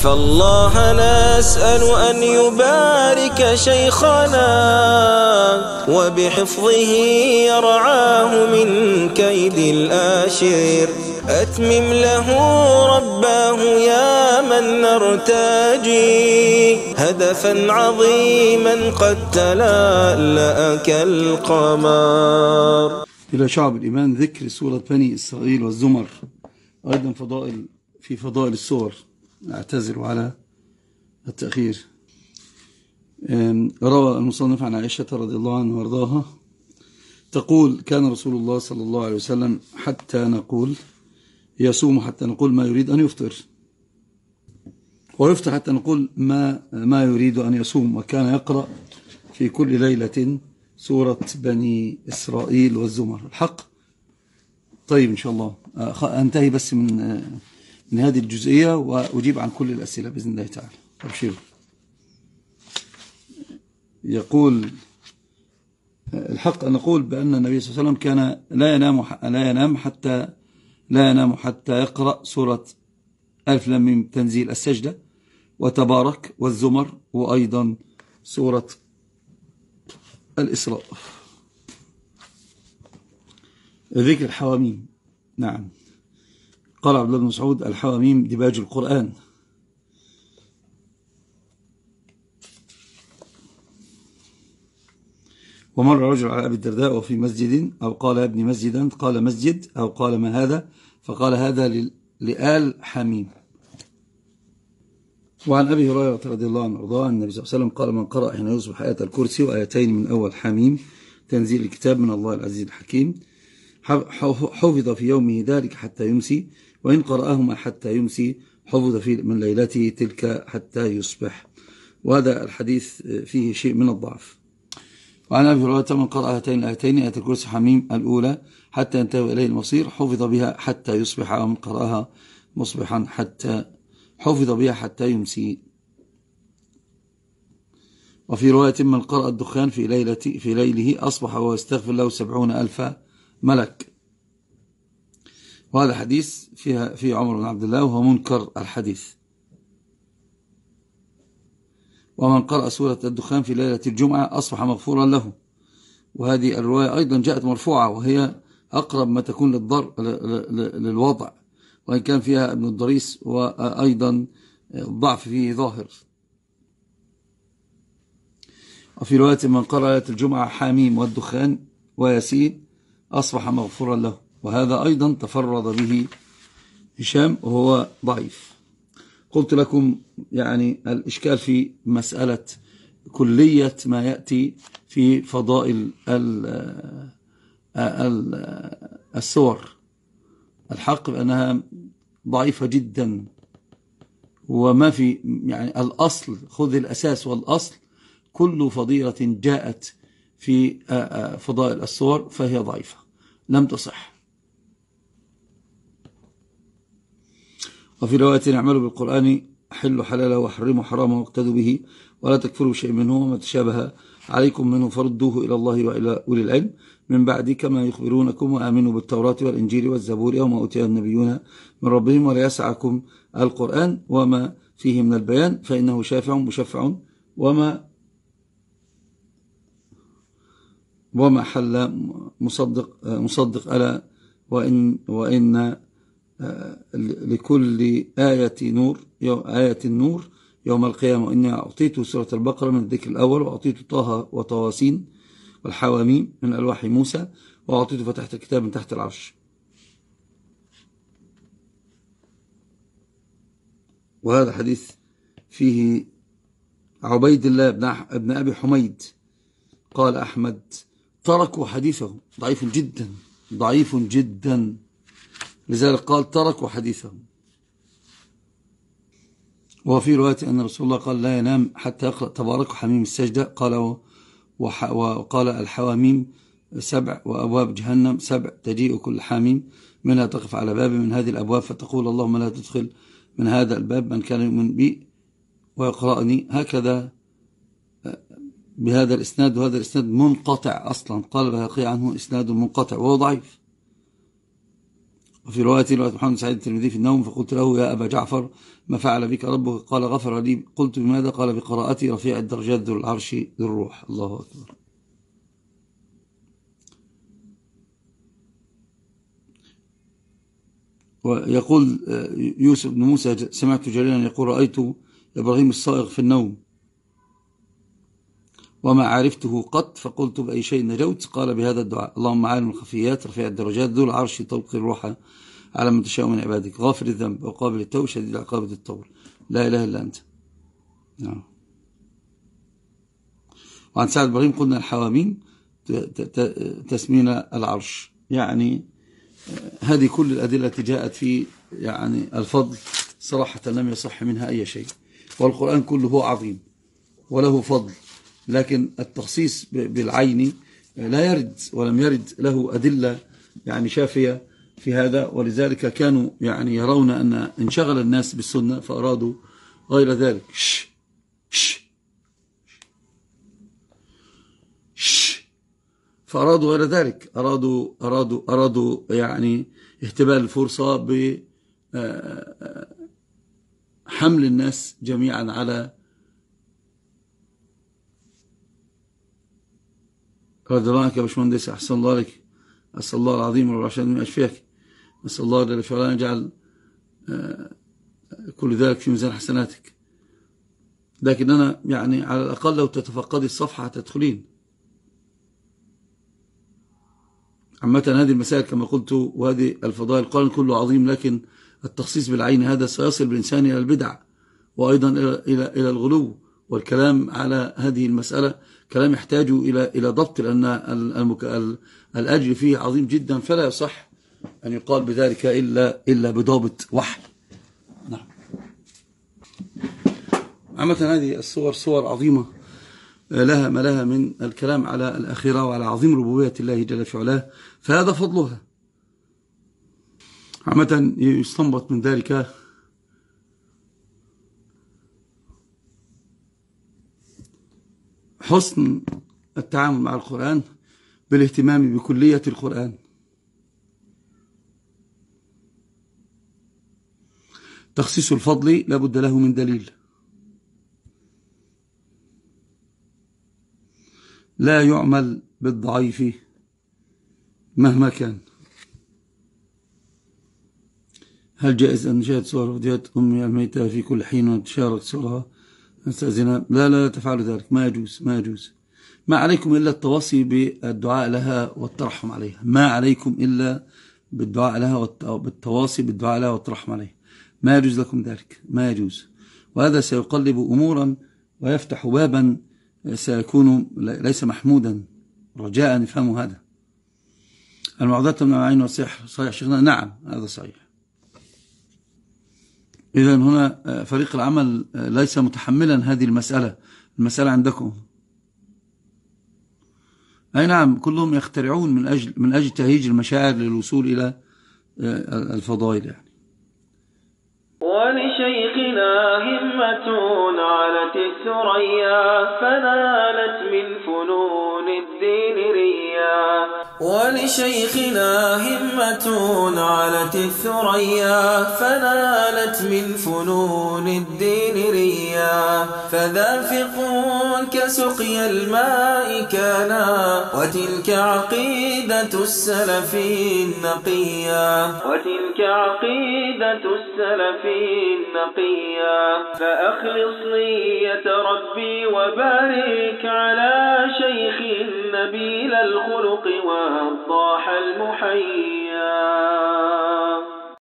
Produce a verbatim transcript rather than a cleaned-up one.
فالله نسأل أن يبارك شيخنا وبحفظه يرعاه من كيد الآشر. أتمم له رباه يا من نرتجي هدفا عظيما قد تلألأ كالقمر. إلى شعب الإيمان ذكر سورة بني إسرائيل والزمر، أيضا فضائل في فضائل السور. أعتذر على التأخير. روى المصنف عن عائشة رضي الله عنها وارضاها تقول: كان رسول الله صلى الله عليه وسلم حتى نقول يصوم حتى نقول ما يريد أن يفطر، ويفطر حتى نقول ما ما يريد أن يصوم، وكان يقرأ في كل ليلة سورة بني إسرائيل والزمر. الحق طيب إن شاء الله أنتهي بس من من هذه الجزئية وأجيب عن كل الأسئلة بإذن الله تعالى. أبشروا. يقول: الحق أن نقول بأن النبي صلى الله عليه وسلم كان لا ينام لا ينام حتى لا ينام حتى يقرأ سورة ألف لام ميم تنزيل السجدة وتبارك والزمر، وأيضا سورة الإسراء. ذكر الحواميم. نعم، قال عبد الله بن مسعود: الحواميم دباج القرآن. ومر رجل على أبي الدرداء وفي مسجد، أو قال يا ابني مسجدا، قال مسجد، أو قال ما هذا، فقال هذا لآل حميم. وعن أبي هريرة رضي الله عنه وارضاه عن النبي صلى الله عليه وسلم قال: من قرأ حين يصبح آية الكرسي وآيتين من أول حميم تنزيل الكتاب من الله العزيز الحكيم حفظ في يومه ذلك حتى يمسي، وإن قرأهما حتى يمسي حفظ في من ليلته تلك حتى يصبح. وهذا الحديث فيه شيء من الضعف. وعن أبي هريرة: من قرأ هاتين الآيتين آية الكرسي حميم الأولى حتى ينتهي إليه المصير حفظ بها حتى يصبح، ومن قرأها مصبحا حتى حفظ بها حتى يمسي. وفي رواية: من قرأ الدخان في ليلة في ليله أصبح ويستغفر له سبعون ألف ملك. وهذا حديث فيها في عمر بن عبد الله وهو منكر الحديث. ومن قرأ سورة الدخان في ليلة الجمعة أصبح مغفورا له. وهذه الرواية أيضا جاءت مرفوعة، وهي أقرب ما تكون للضر للوضع، وإن كان فيها ابن الضريس وأيضا الضعف فيه ظاهر. وفي رواية: من قرأ ليلة الجمعة حاميم والدخان وياسين أصبح مغفورا له. وهذا أيضا تفرد به هشام وهو ضعيف. قلت لكم يعني الإشكال في مسألة كلية ما يأتي في فضائل السور. الحق بأنها ضعيفة جدا، وما في يعني الأصل، خذ الأساس والأصل، كل فضيلة جاءت في فضائل السور فهي ضعيفة لم تصح. وفي رواية: اعملوا بالقرآن حلوا حلاله وحرموا حرامه واقتدوا به ولا تكفروا شيء منه، وما تشابه عليكم منه فردوه إلى الله وإلى أولي العلم من بعد كما يخبرونكم، وآمنوا بالتوراة والإنجيل والزبور وما أوتي النبيون من ربهم ولا يسعكم القرآن وما فيه من البيان فإنه شافع مشفع وما وما حل مصدق مصدق ألا وإن وإن لكل آية نور آية النور يوم القيامة، وإني أعطيت سورة البقرة من الذكر الأول، وأعطيت طه وطواسين والحواميم من ألواح موسى، وأعطيت فتحت الكتاب من تحت العرش. وهذا حديث فيه عبيد الله بن أبي حميد قال: أحمد تركوا حديثه، ضعيف جدا ضعيف جدا، لذلك قال تركوا حديثه. وفي رواية أن رسول الله قال: لا ينام حتى يقرأ تبارك حميم السجدة. قال وقال: الحواميم سبع وأبواب جهنم سبع تجيء كل حاميم منها تقف على باب من هذه الأبواب فتقول: اللهم لا تدخل من هذا الباب من كان يؤمن بي ويقرأني. هكذا بهذا الإسناد، وهذا الإسناد منقطع أصلا. قال البيهقي عنه إسناد منقطع وهو ضعيف. وفي رواية رواية محمد سعيد الترمذي في النوم، فقلت له يا أبا جعفر ما فعل بك ربك؟ قال غفر لي. قلت بماذا؟ قال بقراءتي رفيع الدرجات ذو العرش ذو الروح. الله أكبر. ويقول يوسف بن موسى سمعت جريرا يقول رأيت إبراهيم الصائغ في النوم وما عرفته قط، فقلت بأي شيء نجوت؟ قال بهذا الدعاء: اللهم عالم الخفيات رفيع الدرجات ذو العرش تلقي الروح على من تشاء من عبادك، غافر الذنب وقابل التوب شديد العقاب ذي الطول، لا إله إلا أنت. نعم. وعن سعد إبراهيم قلنا الحواميم تسمين العرش. يعني هذه كل الأدلة التي جاءت في يعني الفضل صراحة لم يصح منها أي شيء، والقرآن كله عظيم وله فضل، لكن التخصيص بالعين لا يرد ولم يرد له أدلة يعني شافية في هذا. ولذلك كانوا يعني يرون أن انشغل الناس بالسنة فأرادوا غير ذلك. شش شش شش فأرادوا غير ذلك، أرادوا أرادوا أرادوا يعني اهتبال الفرصة بحمل الناس جميعا على رضي الله عنك يا باشمهندس، أحسن الله عليك، أسأل الله العظيم والرشاد من أشفيك، أسأل الله جل في علاه يجعل كل ذلك في ميزان حسناتك. لكن أنا يعني على الأقل لو تتفقدي الصفحة تدخلين. عامة هذه المسائل كما قلت وهذه الفضائل القرآن كله عظيم، لكن التخصيص بالعين هذا سيصل بالإنسان إلى البدع وأيضا إلى إلى إلى الغلو. والكلام على هذه المسألة كلام يحتاج إلى إلى ضبط، لأن الأجر فيه عظيم جدا، فلا يصح أن يقال بذلك إلا إلا بضابط وحي. نعم. عامة هذه الصور صور عظيمة لها ما لها من الكلام على الآخرة وعلى عظيم ربوبية الله جل في علاه، فهذا فضلها. عامة يستنبط من ذلك حسن التعامل مع القرآن بالاهتمام بكلية القرآن. تخصيص الفضل لا بد له من دليل، لا يعمل بالضعيف مهما كان. هل جائز أن نشاهد صور فيديوهات أمي الميتة في كل حين ونتشارك صورها نستأذنها؟ لا لا تفعلوا ذلك، ما يجوز ما يجوز. ما عليكم إلا التواصي بالدعاء لها والترحم عليها، ما عليكم إلا بالدعاء لها والتواصي بالدعاء لها والترحم عليها، ما يجوز لكم ذلك، ما يجوز. وهذا سيقلب أمورا ويفتح بابا سيكون ليس محمودا، رجاء نفهموا هذا. المعضلة من العين والسحر صحيح شيخنا؟ نعم هذا صحيح. إذا هنا فريق العمل ليس متحملا هذه المسألة، المسألة عندكم. أي نعم، كلهم يخترعون من أجل من أجل تهيج المشاعر للوصول إلى الفضائل يعني. ولشيخنا همة علت الثريا فنالت من فنون الدين ريا. ولشيخنا همة علت الثريا فنالت من فنون الدين ريا. فذا فقه كسقي الماء كانا وتلك عقيدة السلف النقيا. وتلك عقيدة السلف النقيا. فأخلص نية ربي وبارك على شيخ نبيل الخلق والضاح المحيا.